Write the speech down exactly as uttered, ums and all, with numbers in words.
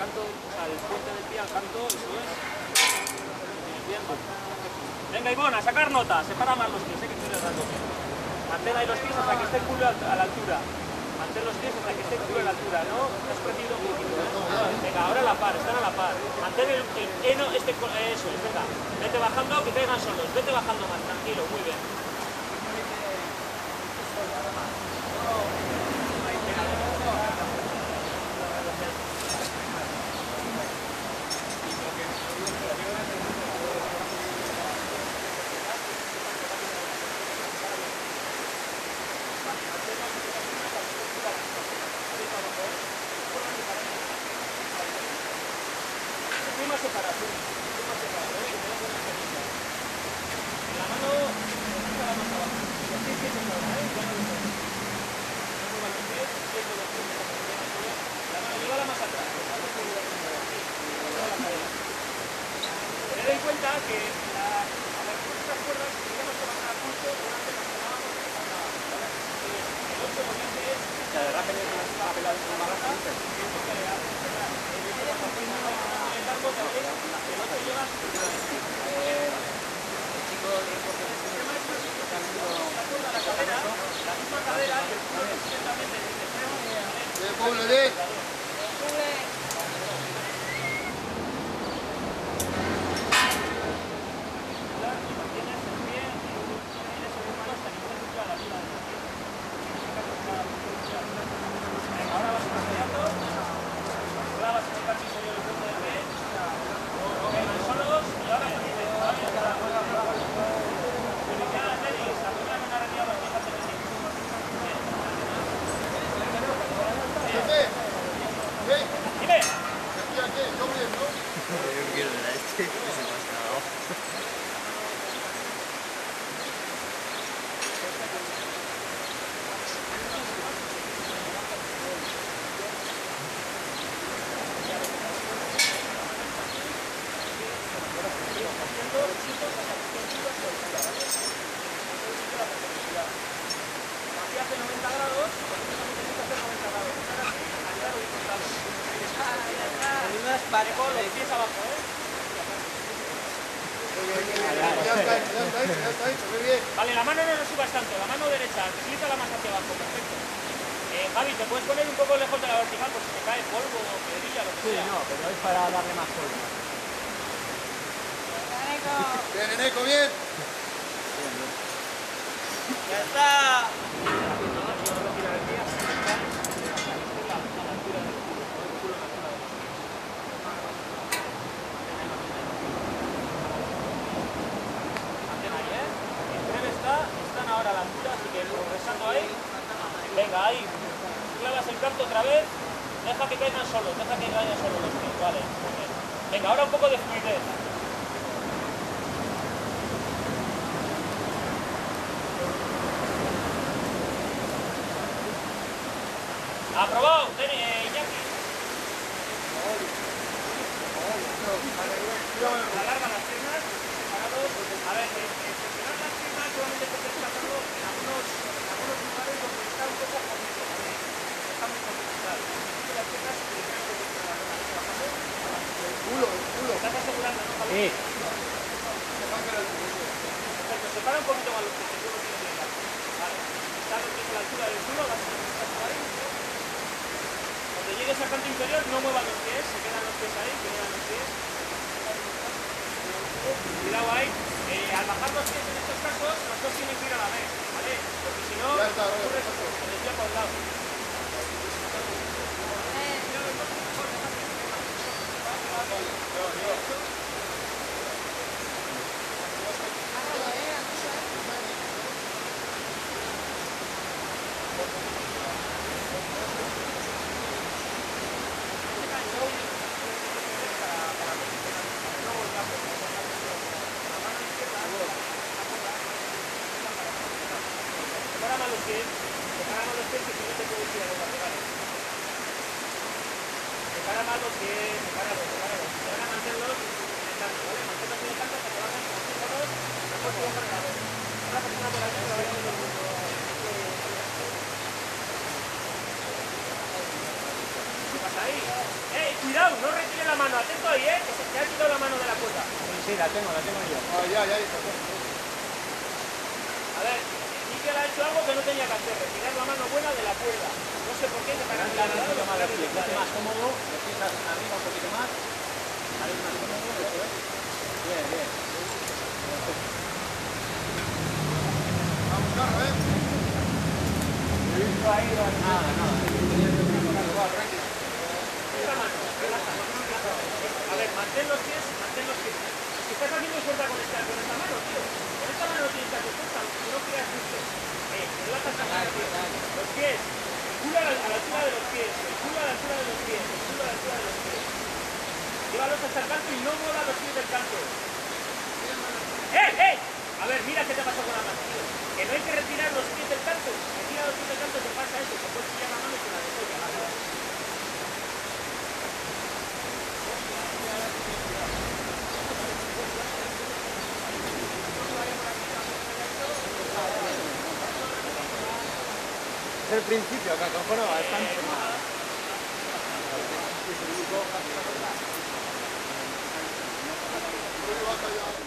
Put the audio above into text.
canto, o sea, el puente del pie al canto, eso es. Bien. Venga, Ivonne, a sacar nota, separa más los pies, sé que estoy dando bien. Mantén ahí los pies hasta que esté el culo a la altura. Mantén los pies hasta que esté el culo a la altura, ¿no? Has perdido un poquito, ¿eh? Venga, ahora a la par, están a la par. Mantén el, el heno, este, eso es, venga. Vete bajando, que caigan solos. Vete bajando más, tranquilo, muy bien. Vale, la mano no lo subas tanto, la mano derecha, deslízala más hacia abajo, perfecto. Eh, Javi, ¿te puedes poner un poco lejos de la vertical por si te cae polvo o piedrilla, lo que sí, sea? Sí, no, pero es para darle más polvo. Bien, Eneco, bien. ¡Ya está! Ahora a la altura, así que progresando ahí. Venga, ahí. Clavas el canto otra vez. Deja que caigan solos, deja que caigan solos los pies. Vale, muy bien. Venga, ahora un poco de fluidez. Aprobado, eh, Iñaki. Alarga las piernas, separados. A ver, presionar las piernas solamente porque está pasando en algunos, en algunos lugares donde está un poco jodido, ¿vale? Está muy complicado. Las piernas se tienen que presionar, ¿vale? El culo, el culo. ¿Estás asegurando, no, Javier? Sí. Perfecto, separa un poquito más los pies, que tú no tienes bien claro. Vale. Está los pies a la altura del culo, vas a estar por ahí. Cuando llegues al canto inferior, no muevas los pies, se quedan los pies ahí, que quedan los pies. Cuidado ahí. Eh, al bajar los pies en estos casos, los dos tienen que ir a la vez, ¿vale? Porque si no, ocurre eso, se desvía por el lado. Separa los pies, separa más los pies que si no te puedes ir a los laterales. Separa más los pies, sepáralos, sepáralos. Y ahora manténlos en el canto, ¿vale? Manténlos en el canto hasta que bajen como símbolos, después te bajan en la vez. Una persona por aquí, la vez todo el mundo. ¿Qué pasa, eh? Ahí. Eh, cuidado, no retire la mano. Atento ahí, eh. Que se te ha quitado la mano de la cuerda. Sí, sí, la tengo, la tengo yo. Ay, ay, ay. A ver, Miquel ha hecho algo que no tenía que hacer. Retirar la mano buena de la cuerda. No sé por qué. Se para Adelante, un poquito más los pies, hazte más cómodo, los pies arriba un poquito más. Ahí más cómodo, eso es. Bien, bien. Vamos, carro, ¿eh? He visto ahí, nada, nada. Va, tranquilo. Esta mano, relájate, relájate. A ver, mantén los pies, mantén los pies. Es que estás haciendo fuerza con esta, con esta mano, tío. Con esta mano tienes que hacer fuerza, que no creas gusto. Eh, relaja esta mano, tío. Los pies, el culo a la, a la altura de los pies, el culo a la altura de los pies, el culo a la altura de los pies. Llévalos hasta el canto y no muevas los pies del canto. ¡Eh, eh! A ver, mira qué te pasó con la mano, tío. Que no hay que retirar los pies del canto. Retira los pies del canto, te pasa eso. Te puedes pillar la mano y te la desolla, la verdad. Es el principio, que acojono bastante. Luego vas allá.